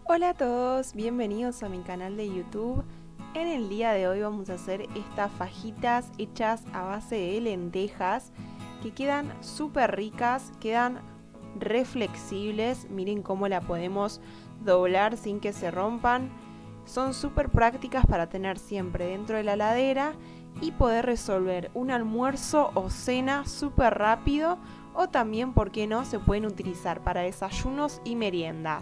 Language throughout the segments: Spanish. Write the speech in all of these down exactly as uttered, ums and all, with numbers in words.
Hola a todos, bienvenidos a mi canal de YouTube. En el día de hoy vamos a hacer estas fajitas hechas a base de lentejas que quedan súper ricas, quedan re flexibles. Miren cómo la podemos doblar sin que se rompan. Son súper prácticas para tener siempre dentro de la heladera y poder resolver un almuerzo o cena súper rápido, o también, ¿por qué no?, se pueden utilizar para desayunos y meriendas.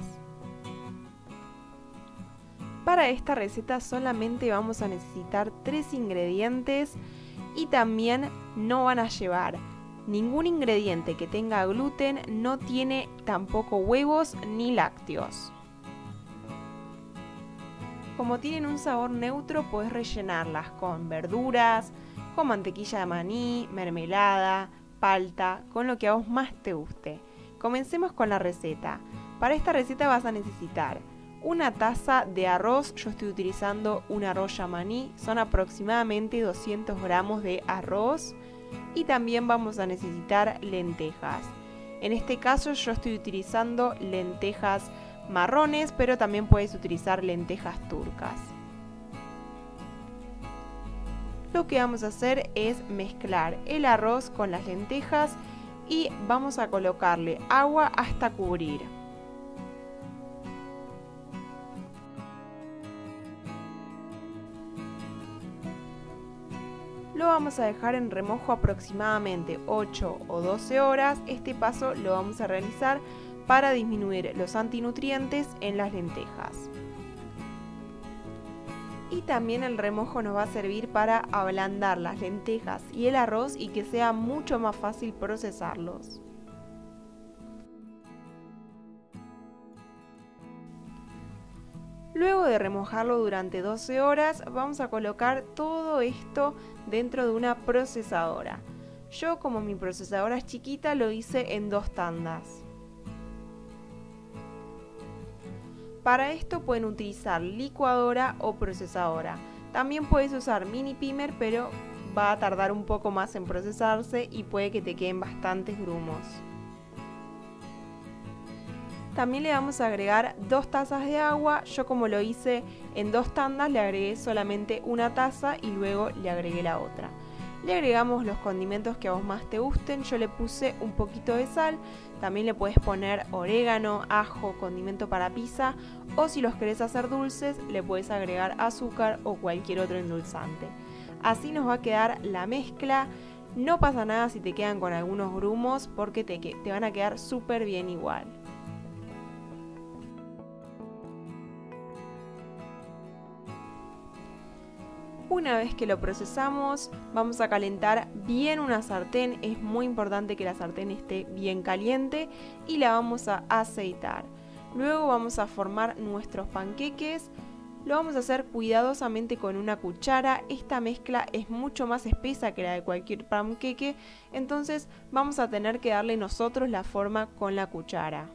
Para esta receta solamente vamos a necesitar tres ingredientes y también no van a llevar ningún ingrediente que tenga gluten, no tiene tampoco huevos ni lácteos. Como tienen un sabor neutro, puedes rellenarlas con verduras, con mantequilla de maní, mermelada, palta, con lo que a vos más te guste. Comencemos con la receta. Para esta receta vas a necesitar una taza de arroz. Yo estoy utilizando un arroz yamaní, son aproximadamente doscientos gramos de arroz, y también vamos a necesitar lentejas. En este caso yo estoy utilizando lentejas marrones, pero también puedes utilizar lentejas turcas. Lo que vamos a hacer es mezclar el arroz con las lentejas y vamos a colocarle agua hasta cubrir. Lo vamos a dejar en remojo aproximadamente ocho o doce horas. Este paso lo vamos a realizar para disminuir los antinutrientes en las lentejas. Y también el remojo nos va a servir para ablandar las lentejas y el arroz y que sea mucho más fácil procesarlos. Luego de remojarlo durante doce horas, vamos a colocar todo esto dentro de una procesadora. Yo, como mi procesadora es chiquita, lo hice en dos tandas. Para esto pueden utilizar licuadora o procesadora. También puedes usar mini pimer, pero va a tardar un poco más en procesarse y puede que te queden bastantes grumos. También le vamos a agregar dos tazas de agua. Yo, como lo hice en dos tandas, le agregué solamente una taza y luego le agregué la otra. Le agregamos los condimentos que a vos más te gusten. Yo le puse un poquito de sal. También le puedes poner orégano, ajo, condimento para pizza, o si los querés hacer dulces le puedes agregar azúcar o cualquier otro endulzante. Así nos va a quedar la mezcla. No pasa nada si te quedan con algunos grumos porque te, te van a quedar súper bien igual. Una vez que lo procesamos, vamos a calentar bien una sartén. Es muy importante que la sartén esté bien caliente y la vamos a aceitar. Luego vamos a formar nuestros panqueques. Lo vamos a hacer cuidadosamente con una cuchara. Esta mezcla es mucho más espesa que la de cualquier panqueque, entonces vamos a tener que darle nosotros la forma con la cuchara.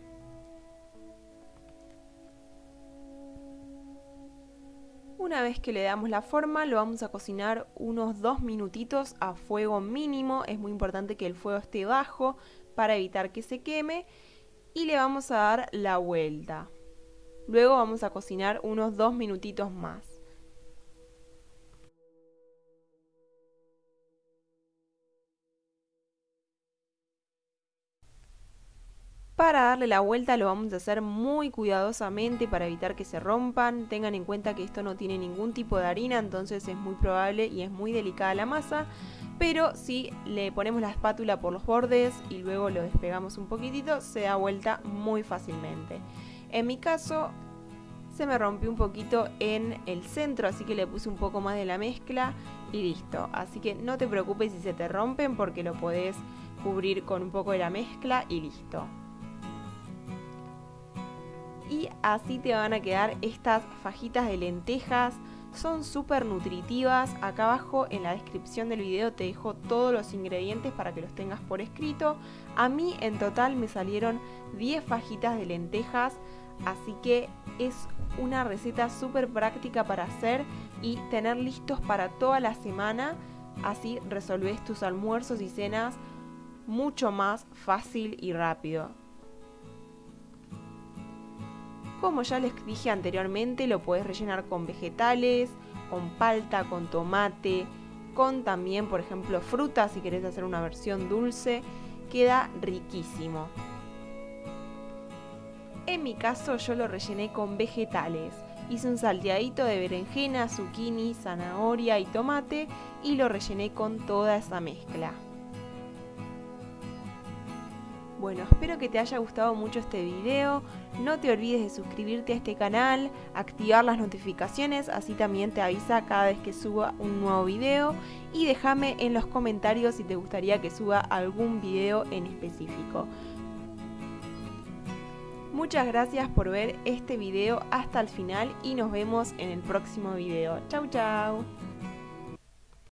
Una vez que le damos la forma, lo vamos a cocinar unos dos minutitos a fuego mínimo. Es muy importante que el fuego esté bajo para evitar que se queme. Y le vamos a dar la vuelta. Luego vamos a cocinar unos dos minutitos más. Para darle la vuelta lo vamos a hacer muy cuidadosamente para evitar que se rompan. Tengan en cuenta que esto no tiene ningún tipo de harina, entonces es muy probable y es muy delicada la masa. Pero si le ponemos la espátula por los bordes y luego lo despegamos un poquitito, se da vuelta muy fácilmente. En mi caso se me rompió un poquito en el centro, así que le puse un poco más de la mezcla y listo. Así que no te preocupes si se te rompen porque lo podés cubrir con un poco de la mezcla y listo. Y así te van a quedar estas fajitas de lentejas. Son súper nutritivas. Acá abajo en la descripción del video te dejo todos los ingredientes para que los tengas por escrito. A mí en total me salieron diez fajitas de lentejas, así que es una receta súper práctica para hacer y tener listos para toda la semana. Así resolvés tus almuerzos y cenas mucho más fácil y rápido. Como ya les dije anteriormente, lo puedes rellenar con vegetales, con palta, con tomate, con también, por ejemplo, fruta, si querés hacer una versión dulce, queda riquísimo. En mi caso yo lo rellené con vegetales. Hice un salteadito de berenjena, zucchini, zanahoria y tomate y lo rellené con toda esa mezcla. Bueno, espero que te haya gustado mucho este video. No te olvides de suscribirte a este canal, activar las notificaciones, así también te avisa cada vez que suba un nuevo video. Y déjame en los comentarios si te gustaría que suba algún video en específico. Muchas gracias por ver este video hasta el final y nos vemos en el próximo video. Chau chau.